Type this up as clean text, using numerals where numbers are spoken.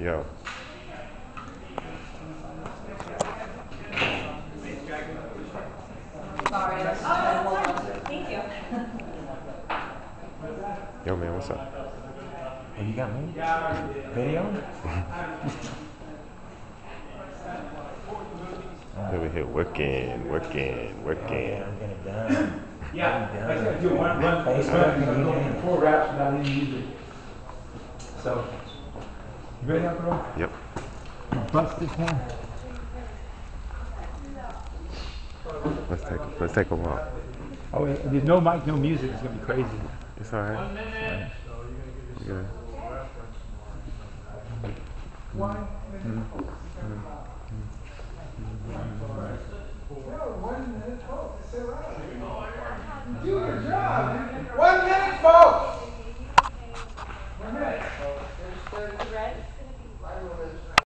Yo. Sorry. Oh, that's fine. Thank you. Yo, man, what's up? Oh, you got me? Video? Over here working. I'm getting it done. Yeah, I just gotta do one Facebook and I'm going email. 4 raps without any music. So, you ready, Uncle Ron? Yep. Bust this one. Let's take a walk. Oh, there's no mic, no music. It's gonna be crazy. It's all right. 1 minute. You good? 1 minute. Do your job. 1 minute, folks. 1 minute. There's the red.